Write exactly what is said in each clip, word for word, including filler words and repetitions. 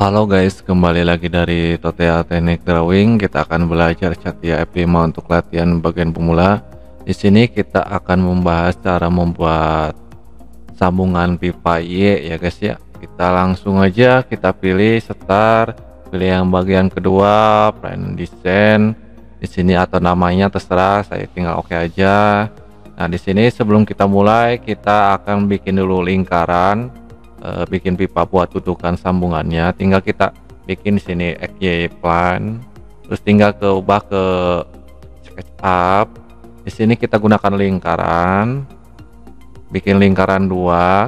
Halo guys, kembali lagi dari Totea Teknik Drawing. Kita akan belajar CATIA F lima untuk latihan bagian pemula. Di sini kita akan membahas cara membuat sambungan pipa Y ya guys ya. Kita langsung aja kita pilih start, pilih yang bagian kedua, plan design. Di sini atau namanya terserah, saya tinggal oke aja. Nah, di sini sebelum kita mulai, kita akan bikin dulu lingkaran. Uh, bikin pipa buat tutukan sambungannya, tinggal kita bikin di sini X Y plan, terus tinggal ke ubah ke SketchUp. Di sini kita gunakan lingkaran, bikin lingkaran dua.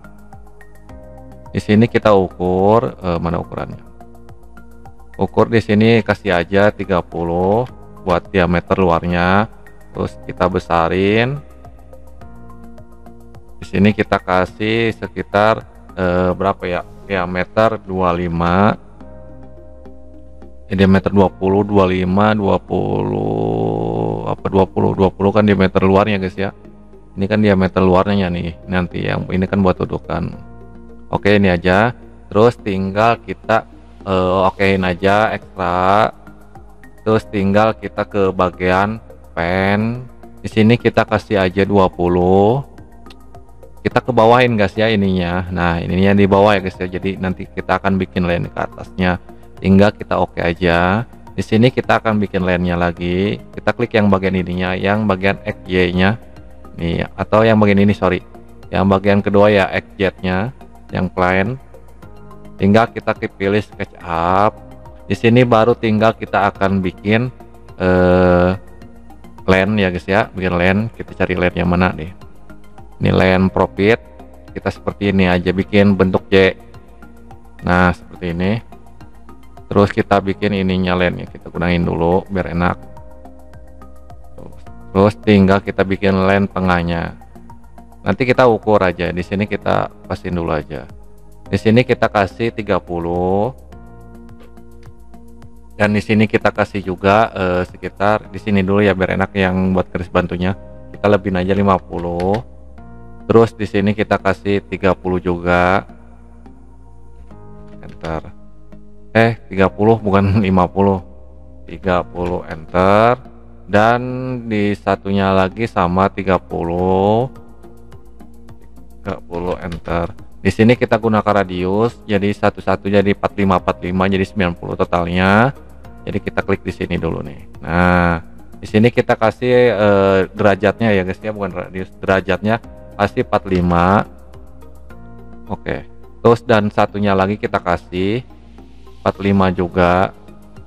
Di sini kita ukur uh, mana ukurannya, ukur di sini kasih aja tiga puluh buat diameter luarnya, terus kita besarin. Di sini kita kasih sekitar Eh, berapa ya, diameter dua puluh lima, eh, diameter dua puluh, dua puluh lima, dua puluh apa dua puluh, dua puluh kan diameter luarnya guys ya. Ini kan diameter luarnya nih, nanti yang ini kan buat tutukan. Oke, ini aja. Terus tinggal kita uh, okein aja ekstra. Terus tinggal kita ke bagian pen. Di sini kita kasih aja dua puluh. Kita ke bawahin guys ya ininya. Nah, ininya di bawah ya guys ya. Jadi nanti kita akan bikin line ke atasnya. Tinggal kita oke aja. Di sini kita akan bikin line-nya lagi. Kita klik yang bagian ininya, yang bagian X Y-nya. Nih, atau yang bagian ini sorry. Yang bagian kedua ya X Z-nya, yang plain. Tinggal kita pilih SketchUp. Di sini baru tinggal kita akan bikin eh line ya guys ya. Bikin line, kita cari line yang mana nih. Ini line profit, kita seperti ini aja bikin bentuk Y. Nah, seperti ini. Terus kita bikin ininya line ya, kita gunain dulu biar enak. Terus tinggal kita bikin line tengahnya. Nanti kita ukur aja. Di sini kita pasin dulu aja. Di sini kita kasih tiga puluh. Dan di sini kita kasih juga eh, sekitar di sini dulu ya biar enak yang buat garis bantunya. Kita lebihin aja lima puluh. Terus di sini kita kasih tiga puluh juga. Enter. Eh, tiga puluh bukan lima puluh. tiga puluh enter. Dan di satunya lagi sama tiga puluh. tiga puluh enter. Di sini kita gunakan radius. Jadi satu-satu jadi empat puluh lima empat puluh lima jadi sembilan puluh totalnya. Jadi kita klik di sini dulu nih. Nah, di sini kita kasih eh, derajatnya ya guys ya, bukan radius, derajatnya kasih empat puluh lima. Oke, terus dan satunya lagi kita kasih empat puluh lima juga,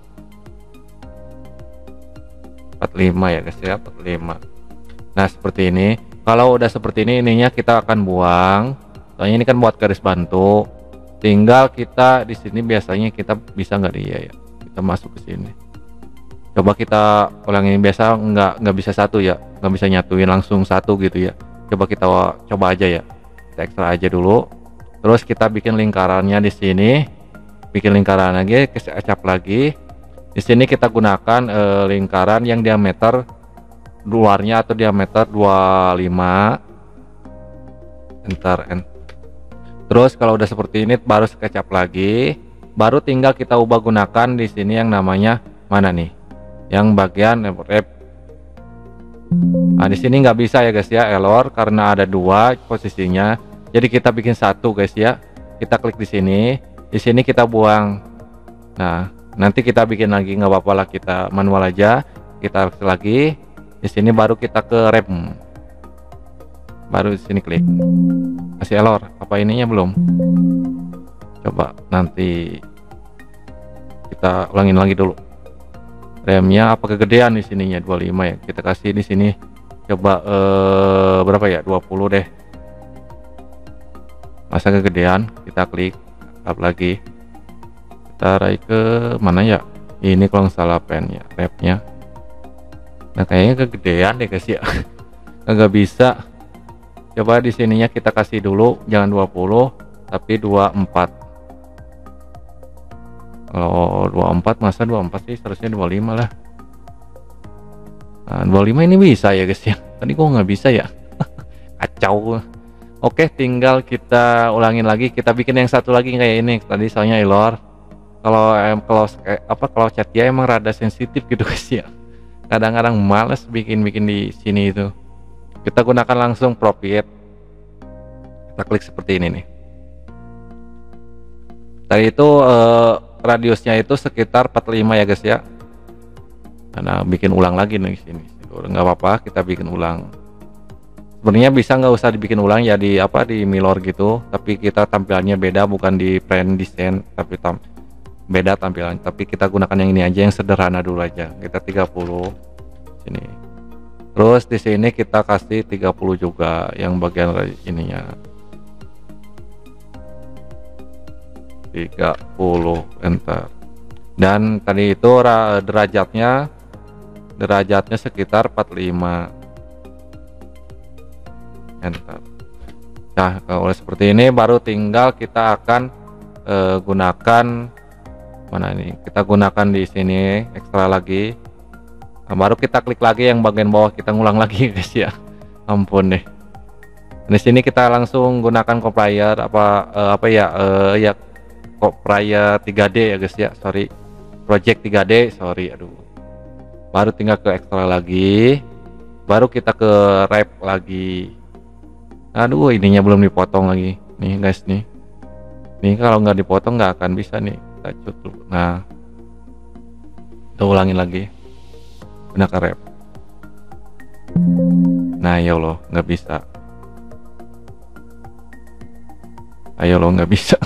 empat puluh lima ya guys ya, empat puluh lima. Nah, seperti ini. Kalau udah seperti ini, ininya kita akan buang. Soalnya ini kan buat garis bantu. Tinggal kita di sini biasanya kita bisa nggak dia ya, kita masuk ke sini. Coba kita ulangin, biasa nggak nggak bisa satu ya, nggak bisa nyatuin langsung satu gitu ya. Coba kita coba aja ya, kita ekstra aja dulu. Terus kita bikin lingkarannya di sini, bikin lingkaran lagi, kecap lagi. Di sini kita gunakan e, lingkaran yang diameter luarnya atau diameter dua puluh lima. Enter, enter. Terus kalau udah seperti ini baru kecap lagi, baru tinggal kita ubah gunakan di sini yang namanya mana nih, yang bagian wrap. Nah, di sini nggak bisa ya guys ya, error karena ada dua posisinya. Jadi kita bikin satu guys ya. Kita klik di sini, di sini kita buang. Nah, nanti kita bikin lagi nggak apa-apa lah, kita manual aja. Kita lagi di sini baru kita ke rep. Baru di sini klik. Masih error. Apa ininya belum? Coba nanti kita ulangin lagi dulu. Remnya apa kegedean di sininya dua puluh lima ya, kita kasih di sini coba eh, berapa ya, dua puluh deh. Masa kegedean, kita klik up lagi, kita raih ke mana ya, ini kalau nggak salah pen ya, repnya. Nah, kayaknya kegedean deh guys ya. Nggak bisa. Coba di sininya kita kasih dulu, jangan dua puluh tapi dua puluh empat. Kalau dua puluh empat, masa dua puluh empat sih, seharusnya dua puluh lima lah. Nah, dua puluh lima ini bisa ya guys ya. Tadi kok nggak bisa ya. Kacau. Oke, tinggal kita ulangin lagi, kita bikin yang satu lagi kayak ini tadi, soalnya error. kalau em kalau kayak apa kalau Catia emang rada sensitif gitu guys ya. Kadang-kadang males bikin-bikin di sini itu. Kita gunakan langsung Profit. Kita klik seperti ini nih. Tadi itu eh, radiusnya itu sekitar empat puluh lima ya guys ya. Karena bikin ulang lagi nih di sini. Nggak apa-apa, kita bikin ulang. Sebenarnya bisa nggak usah dibikin ulang ya di apa di Milor gitu, tapi kita tampilannya beda, bukan di print design tapi tam beda tampilan. Tapi kita gunakan yang ini aja, yang sederhana dulu aja. Kita tiga puluh sini. Terus di sini kita kasih tiga puluh juga yang bagian ininya. tiga puluh enter. Dan tadi itu derajatnya derajatnya sekitar empat puluh lima. Enter. Nah, kalau seperti ini baru tinggal kita akan eh, gunakan mana ini? Kita gunakan di sini ekstra lagi. Nah, baru kita klik lagi yang bagian bawah, kita ngulang lagi guys ya. Ampun deh. Di sini kita langsung gunakan compiler apa eh, apa ya eh, ya compiler tiga D ya guys ya. Sorry. Project tiga D, sorry aduh. Baru tinggal ke ekstra lagi. Baru kita ke wrap lagi. Aduh, ininya belum dipotong lagi nih guys nih. Nih kalau nggak dipotong nggak akan bisa nih. Kita cut. Nah, kita ulangin lagi. Gunakan wrap. Nah ya Allah, nggak bisa. Ayo lo nggak bisa.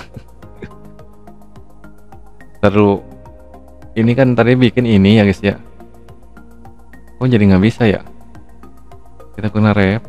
Terus ini kan tadi bikin ini ya guys ya. Oh jadi nggak bisa ya. Kita guna wrap.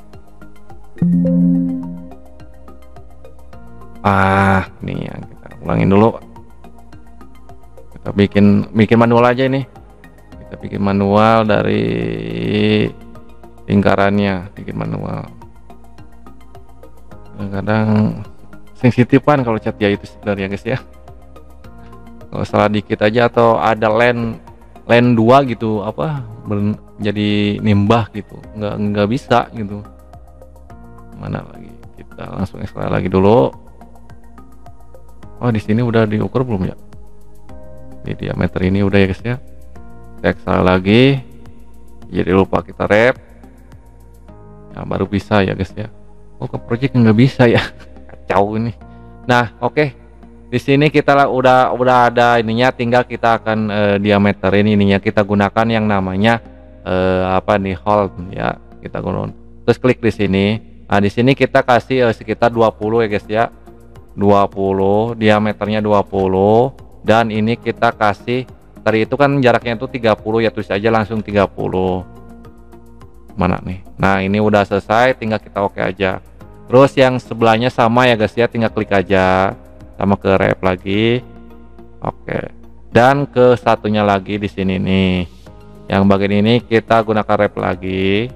Ah, nih ya, kita ulangin dulu. Kita bikin bikin manual aja ini. Kita bikin manual dari lingkarannya, bikin manual. Kadang-kadang sensitifan kalau Catia itu sebenarnya guys ya. Kalau salah dikit aja atau ada land land dua gitu apa jadi nimbah gitu, nggak nggak bisa gitu. Mana lagi, kita langsung ekstra lagi dulu. Oh di sini udah diukur belum ya? Di diameter ini udah ya guys ya. Kita ekstra lagi, jadi lupa kita wrap. Nah baru bisa ya guys ya. Oh ke project nggak bisa ya. Kacau ini. Nah oke okay. Di sini kita lah udah udah ada ininya, tinggal kita akan uh, diameter ini ininya kita gunakan yang namanya uh, apa nih hold ya. Kita gunakan. Terus klik di sini. Nah, di sini kita kasih uh, sekitar dua puluh ya guys ya. dua puluh, diameternya dua puluh, dan ini kita kasih tadi itu kan jaraknya itu tiga puluh ya, tulis aja langsung tiga puluh. Mana nih? Nah, ini udah selesai, tinggal kita oke aja. Terus yang sebelahnya sama ya guys ya, tinggal klik aja. Sama ke wrap lagi. Oke. Dan ke satunya lagi di sini nih. Yang bagian ini kita gunakan wrap lagi.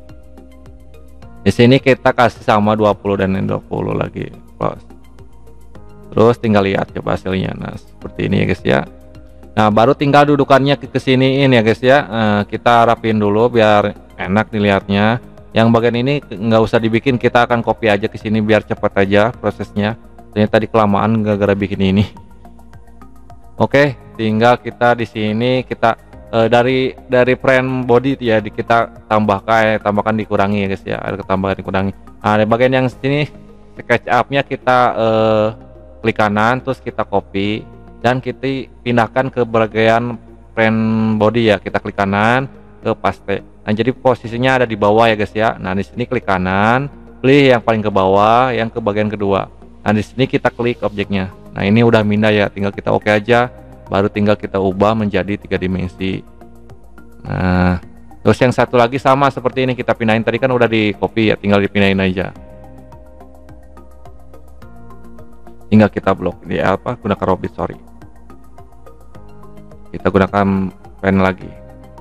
Di sini kita kasih sama dua puluh dan dua puluh lagi. Close. Terus tinggal lihat coba hasilnya. Nah, seperti ini ya guys ya. Nah, baru tinggal dudukannya ke kesiniin ya guys ya. Nah, kita rapin dulu biar enak dilihatnya. Yang bagian ini nggak usah dibikin, kita akan copy aja ke sini biar cepat aja prosesnya. Ternyata tadi kelamaan gara-gara bikin ini. Oke, tinggal kita di sini kita Uh, dari dari frame body ya di, kita tambahkan eh, tambahkan dikurangi ya guys ya, ada ketambahan dikurangi. Nah di bagian yang sini SketchUp-nya kita uh, klik kanan, terus kita copy dan kita pindahkan ke bagian frame body ya, kita klik kanan ke paste. Nah jadi posisinya ada di bawah ya guys ya. Nah di sini klik kanan, pilih yang paling ke bawah, yang ke bagian kedua. Nah di sini kita klik objeknya. Nah ini udah pindah ya, tinggal kita oke aja. Baru tinggal kita ubah menjadi tiga dimensi. Nah terus yang satu lagi sama seperti ini, kita pindahin, tadi kan udah di copy ya, tinggal dipindahin aja, tinggal kita blok di apa gunakan Robit, sorry kita gunakan pen lagi.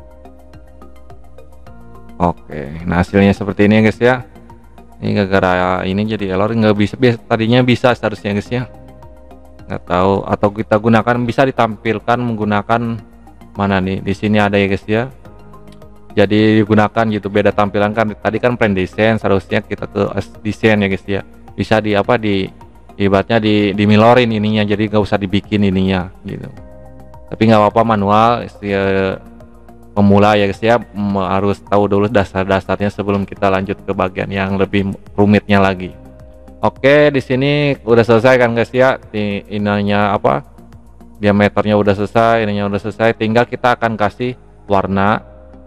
Oke, nah hasilnya seperti ini ya guys ya. Ini gara-gara ini jadi error, nggak bisa, tadinya bisa seharusnya guys ya, nggak tahu. Atau kita gunakan, bisa ditampilkan menggunakan mana nih, di sini ada ya guys ya, jadi digunakan gitu, beda tampilan kan. Tadi kan plan design, seharusnya kita ke design ya guys ya, bisa di apa di ibaratnya di dimilorin ininya, jadi nggak usah dibikin ininya gitu. Tapi nggak apa-apa manual, ya, pemula ya guys ya, harus tahu dulu dasar-dasarnya sebelum kita lanjut ke bagian yang lebih rumitnya lagi. Oke, di sini udah selesai kan guys ya, di ininya apa, diameternya udah selesai, ininya udah selesai, tinggal kita akan kasih warna.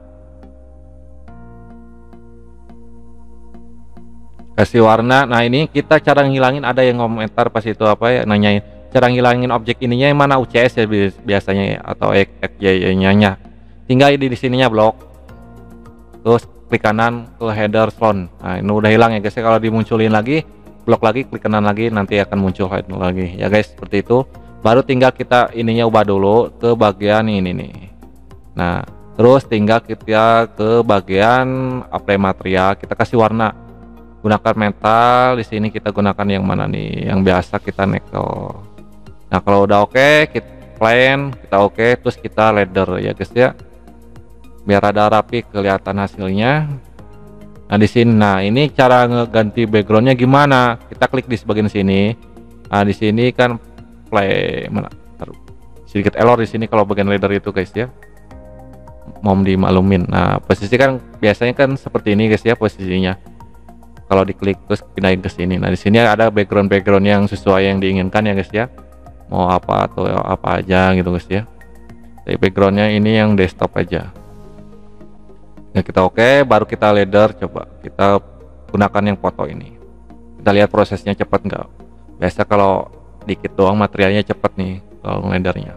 Kasih warna. Nah ini kita cara ngilangin, ada yang komentar pas itu apa ya, nanyain cara ngilangin objek ininya yang mana, U C S ya biasanya ya, atau X Y nya. Tinggal di, di sininya blok, terus klik kanan ke header font. Nah ini udah hilang ya guys ya. Kalau dimunculin lagi, blok lagi, klik kanan lagi, nanti akan muncul header lagi ya guys, seperti itu. Baru tinggal kita ininya ubah dulu ke bagian ini nih. Nah terus tinggal kita ke bagian apply material, kita kasih warna, gunakan metal. Di sini kita gunakan yang mana nih, yang biasa kita nickel. Nah kalau udah oke, okay, kita plain, kita oke, okay, terus kita leather ya guys ya, biar ada rapi kelihatan hasilnya. Nah di sini, nah ini cara ngeganti backgroundnya gimana? Kita klik di bagian sini. Nah di sini kan play mana? Taruh sedikit error di sini kalau bagian leather itu guys ya. Mau dimaklumin. Nah posisi kan biasanya kan seperti ini guys ya posisinya. Kalau diklik terus pindahin ke sini. Nah di sini ada background-background yang sesuai yang diinginkan ya guys ya. Mau apa atau apa aja gitu guys ya. Jadi backgroundnya ini yang desktop aja. Nah kita oke, okay, baru kita leather, coba kita gunakan yang foto ini. Kita lihat prosesnya cepat nggak. Biasa kalau dikit doang materialnya cepat nih kalau leathernya.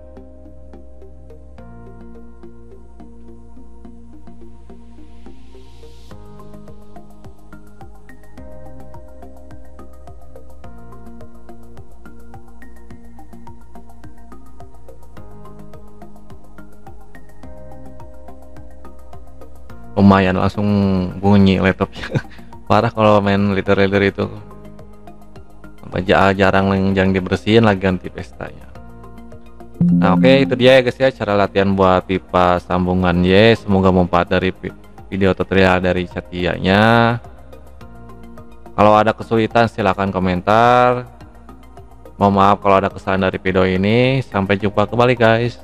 Lumayan langsung bunyi laptopnya. Parah kalau main leather-leather itu. Jarang yang dibersihin lagi ganti pestanya. Nah oke, okay, itu dia ya guys ya cara latihan buat pipa sambungan Y. Semoga manfaat dari video tutorial dari Satya-nya. Kalau ada kesulitan silahkan komentar. Mohon maaf kalau ada kesalahan dari video ini. Sampai jumpa kembali guys.